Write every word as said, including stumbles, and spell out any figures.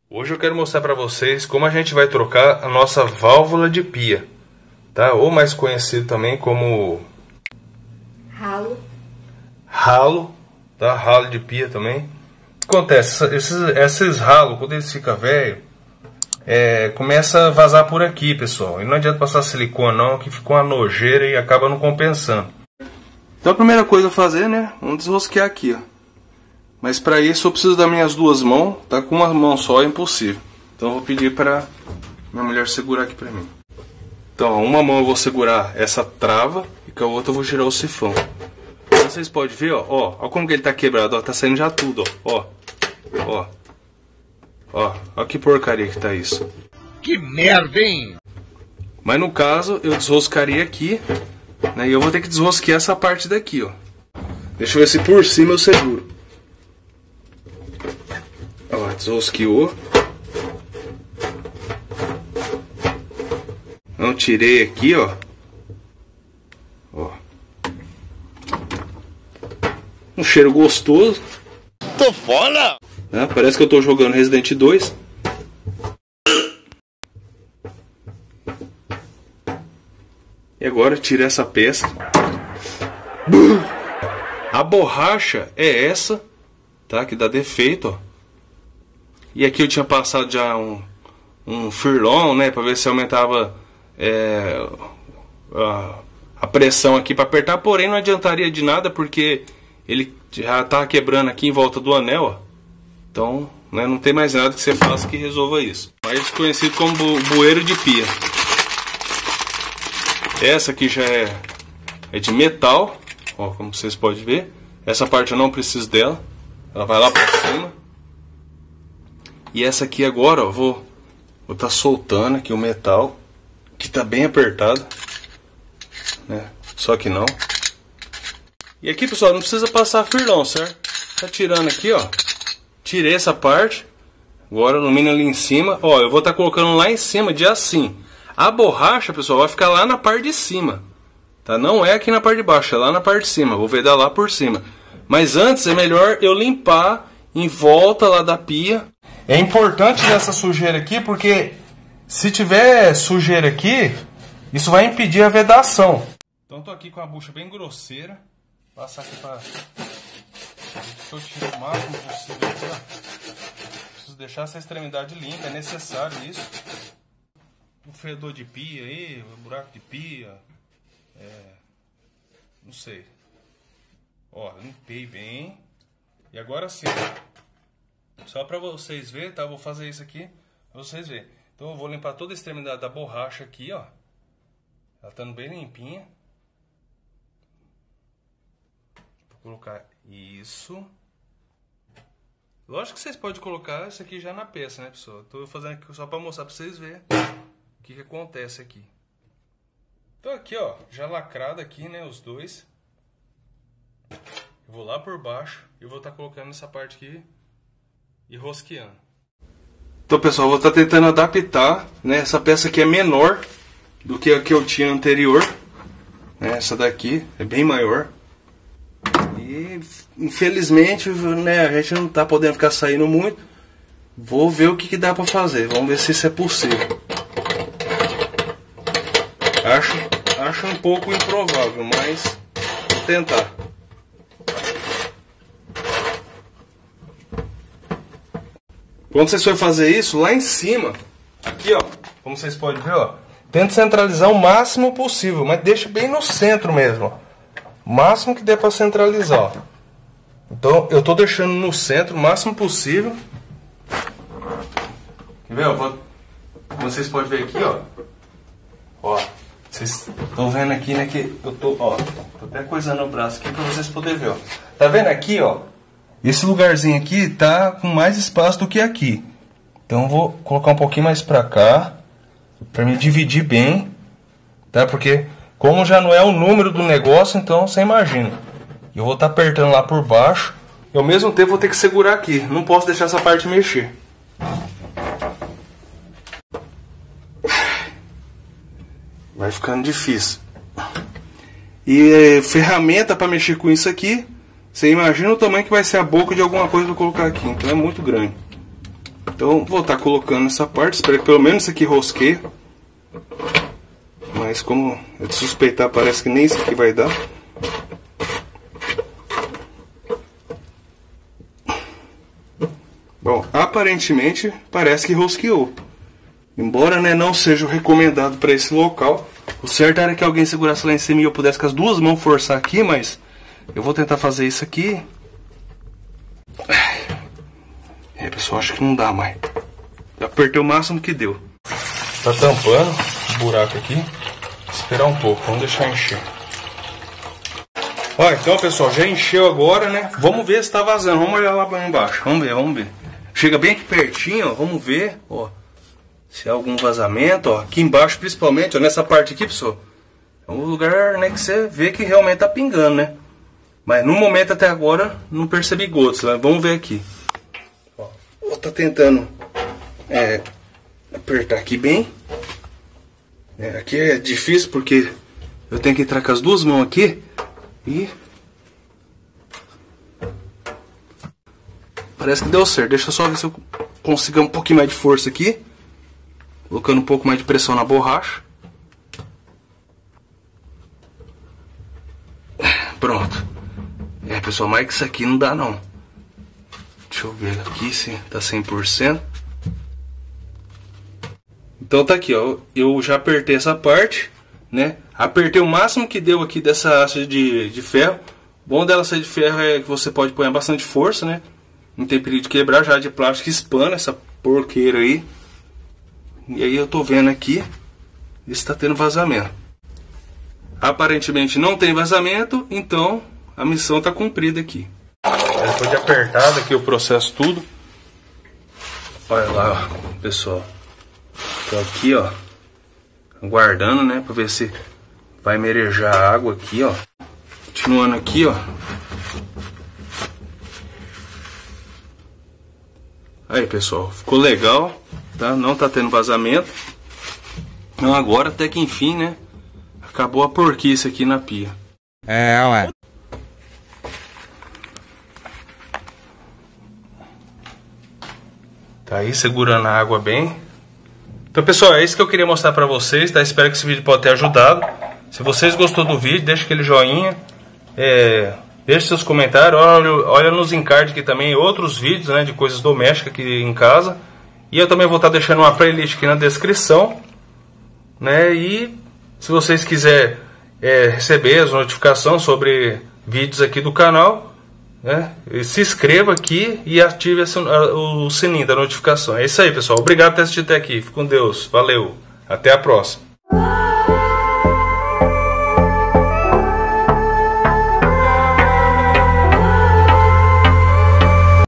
Hoje eu quero mostrar para vocês como a gente vai trocar a nossa válvula de pia, tá? Ou mais conhecido também como ralo. Ralo, tá? Ralo de pia também. O que acontece? Esses, esses ralos, quando eles ficam velhos, é, começa a vazar por aqui, pessoal. E não adianta passar silicone não, que fica uma nojeira e acaba não compensando. Então a primeira coisa a fazer, né? Vamos desrosquear aqui, ó. Mas para isso eu preciso das minhas duas mãos, tá? Com uma mão só é impossível. Então eu vou pedir para minha mulher segurar aqui para mim. Então, ó, uma mão eu vou segurar essa trava e com a outra eu vou girar o sifão. Então, vocês podem ver, ó, ó, ó como que ele tá quebrado, ó, tá saindo já tudo, ó, ó, ó, ó, ó que porcaria que tá isso. Que merda, hein? Mas no caso eu desroscaria aqui, né? E eu vou ter que desrosquear essa parte daqui, ó. Deixa eu ver se por cima eu seguro. Ó, desrosqueou. Não tirei aqui, ó. Ó. Um cheiro gostoso. Tô fora! Né? Parece que eu tô jogando Resident dois. E agora tira essa peça. A borracha é essa, tá? Que dá defeito, ó. E aqui eu tinha passado já um, um furlon, né? Pra ver se aumentava é, a, a pressão aqui para apertar. Porém não adiantaria de nada porque ele já tá quebrando aqui em volta do anel, ó. Então, né, não tem mais nada que você faça que resolva isso. Mais conhecido como bu bueiro de pia. Essa aqui já é, é de metal, ó, como vocês podem ver. Essa parte eu não preciso dela. Ela vai lá para cima. E essa aqui agora, ó, vou vou tá soltando aqui o metal, que tá bem apertado, né? Só que não. E aqui, pessoal, não precisa passar furlão, certo? Tá tirando aqui, ó. Tirei essa parte. Agora ilumina ali em cima. Ó, eu vou estar tá colocando lá em cima de assim. A borracha, pessoal, vai ficar lá na parte de cima, tá? Não é aqui na parte de baixo, é lá na parte de cima. Vou vedar lá por cima. Mas antes é melhor eu limpar em volta lá da pia. É importante essa sujeira aqui, porque se tiver sujeira aqui, isso vai impedir a vedação. Então tô aqui com a bucha bem grosseira. Vou passar aqui para eu tirar o máximo possível aqui, ó. Preciso deixar essa extremidade limpa, é necessário isso. O fedor de pia aí, o buraco de pia, é, não sei. Ó, limpei bem. E agora sim, só para vocês verem, tá? Vou fazer isso aqui pra vocês verem. Então eu vou limpar toda a extremidade da borracha aqui, ó. Ela tá bem limpinha. Vou colocar isso. Lógico que vocês podem colocar isso aqui já na peça, né, pessoal? Tô fazendo aqui só para mostrar para vocês verem o que que acontece aqui. Então aqui, ó, já lacrado aqui, né, os dois. Eu vou lá por baixo e vou estar tá colocando essa parte aqui e rosqueando. Então, pessoal, eu vou estar tá tentando adaptar, né? Essa peça aqui é menor do que a que eu tinha anterior, né? Essa daqui é bem maior. E infelizmente, né, a gente não está podendo ficar saindo muito. Vou ver o que, que dá para fazer. Vamos ver se isso é possível. Acho, acho um pouco improvável, mas vou tentar. Quando vocês forem fazer isso, lá em cima, aqui, ó, como vocês podem ver, ó, tenta centralizar o máximo possível, mas deixa bem no centro mesmo, ó. O máximo que der para centralizar, ó. Então, eu tô deixando no centro o máximo possível. Quer ver, ó? Vou... Como vocês podem ver aqui, ó. Ó, vocês estão vendo aqui, né, que eu tô, ó, tô até coisando o braço aqui para vocês poderem ver, ó. Tá vendo aqui, ó? Esse lugarzinho aqui tá com mais espaço do que aqui. Então eu vou colocar um pouquinho mais pra cá, pra me dividir bem, tá? Porque como já não é o número do negócio, então você imagina. Eu vou estar tá apertando lá por baixo e ao mesmo tempo vou ter que segurar aqui. Não posso deixar essa parte mexer. Vai ficando difícil. E ferramenta para mexer com isso aqui, você imagina o tamanho que vai ser a boca de alguma coisa que eu colocar aqui. Então é muito grande. Então vou estar colocando essa parte, espero que pelo menos isso aqui rosqueie. Mas como é de suspeitar, parece que nem isso aqui vai dar. Bom, aparentemente parece que rosqueou. Embora, né, não seja o recomendado para esse local. O certo era que alguém segurasse lá em cima e eu pudesse com as duas mãos forçar aqui, mas eu vou tentar fazer isso aqui. É, pessoal, acho que não dá mais. Eu apertei o máximo que deu. Tá tampando o buraco aqui. Esperar um pouco, vamos deixar encher. Ó, então, pessoal, já encheu agora, né? Vamos ver se tá vazando. Vamos olhar lá embaixo. Vamos ver, vamos ver. Chega bem aqui pertinho, ó. Vamos ver, ó, se há algum vazamento, ó. Aqui embaixo, principalmente, ó, nessa parte aqui, pessoal. É um lugar, né, que você vê que realmente tá pingando, né? Mas no momento até agora não percebi gotas, né? Vamos ver aqui. Ó, vou tá tentando é, apertar aqui bem. É, aqui é difícil porque eu tenho que entrar com as duas mãos aqui e parece que deu certo. Deixa eu só ver se eu consigo um pouquinho mais de força aqui, colocando um pouco mais de pressão na borracha. Pronto. É, pessoal, mais que isso aqui não dá não. Deixa eu ver aqui se tá cem por cento. Então tá aqui, ó. Eu já apertei essa parte, né? Apertei o máximo que deu aqui dessa haste de, de ferro. O bom dela ser de ferro é que você pode pôr bastante força, né? Não tem perigo de quebrar. Já de plástico espana essa porqueira aí. E aí eu tô vendo aqui, está tendo vazamento. Aparentemente não tem vazamento, então a missão está cumprida aqui. Depois de apertado aqui o processo tudo. Olha lá, pessoal. Tô aqui, ó, aguardando, né, para ver se vai merejar a água aqui, ó. Continuando aqui, ó. Aí, pessoal, ficou legal, tá? Não tá tendo vazamento. Então agora até que enfim, né, acabou a porquice aqui na pia. É, ué. Tá aí segurando a água bem. Então, pessoal, é isso que eu queria mostrar pra vocês, tá? Espero que esse vídeo possa ter ajudado. Se vocês gostou do vídeo, deixa aquele joinha. É, deixe seus comentários. Olha, olha nos encardes aqui também outros vídeos, né, de coisas domésticas aqui em casa. E eu também vou estar deixando uma playlist aqui na descrição, né? E se vocês quiserem é, receber as notificações sobre vídeos aqui do canal, né, se inscreva aqui e ative o sininho da notificação. É isso aí, pessoal. Obrigado por ter assistido até aqui. Fique com Deus. Valeu. Até a próxima.